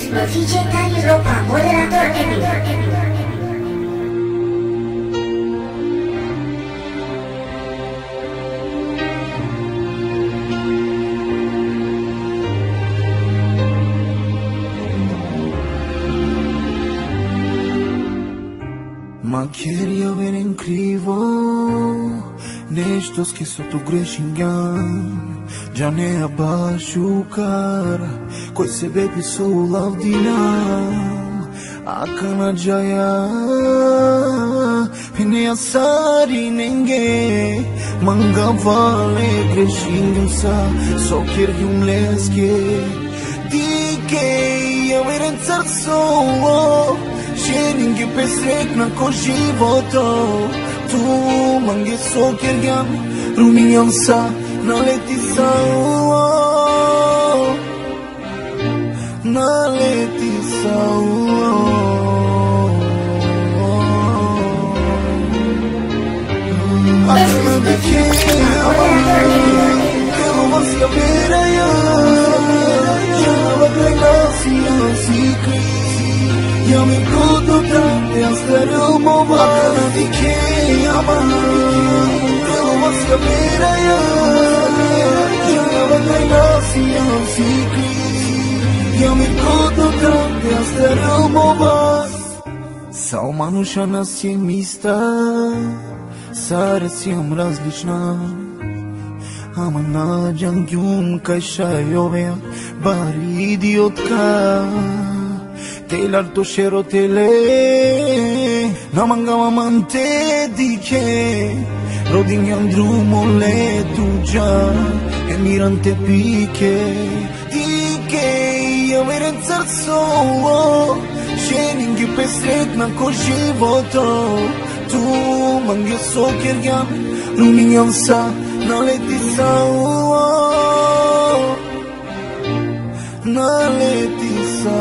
DJ Dani Ropa, moderator Emil. Ma quería ver en crivo nestos que só tu grešingam já ne abaixucar coi se bebi sou lavdinam akana jaya pine asari ninguém manga vale grešingam sa só queria leske dike eu era solo Ninguém pesrek na ko životo Tu mange so kjergam Rumiam sa na leti sa Na leti sa Asna dike Kero vasya vera ya Java glenasya sikri Я ми буду там, я старел мова Дike ama Kelo vas ya vera ya Java glenasya sikri Я ми буду там, я старел мова Sau manuša nas je mista Sare si am različna Ama nađam gjum kaj šajove Bari idiotka Telar to šerotele Namangam amante dike Rodinjam drumole tuđa Emirante pike Dike Ja veren car solo Šeningi pesretna ko životo Tu mange sokerjam Ruminjam sa naleti sa Naleti sa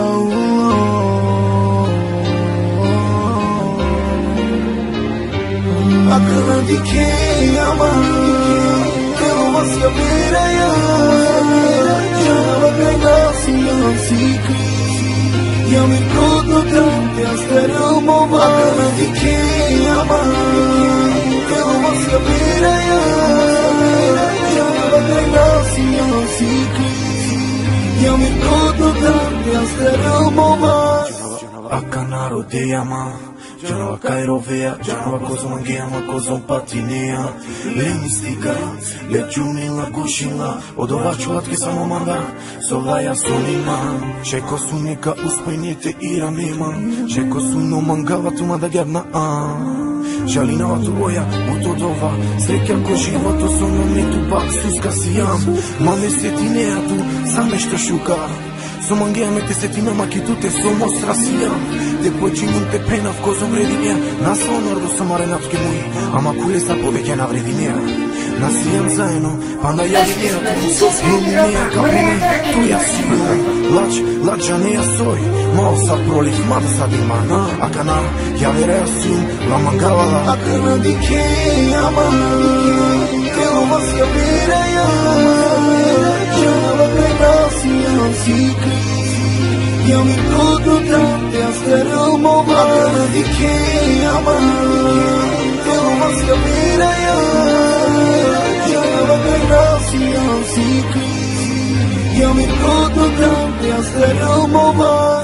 Akana dike ama Kelo vas ya vera ya Java glenasya sikri Ja mi trudno tam te astarel mova Akana dike ama Kelo vas ya vera ya Java glenasya sikri Ja mi trudno tam te astarel mova Akana rodejama Janova Kairovea, Janova Kozomangema, Kozompatinea Le mistika, le džunila, gušila Od ova čuvatke samo manda, solaja sonima Šeko su neka uspojnjete ira nema Šeko su no mangava tu mada gerna Žalinava tu boja, utodova Sreća ko životu sono netu bak suska sijam Mame setinea tu, same što šuka Somangea mete setina maki tu te somos rasijam Depois de muita pena ficou sobreviver Nas honor do samarenatke mui Ama kule sa poveke na vredinea Nasijam zajedno, pa na javinea Luminea kapine, tu ja siju Lađa ne ja soj Malo sad proliv, mada sad ima Akana, ja verea siju La mangavala Akana dike ama Kelo vas ja vera ya Java glenasya sikri Ja mi trudno tam te astarel mova Akana dike ama Kelo vas ya vera ya Java glenasya sikri Ja mi trudno tam te astarel mova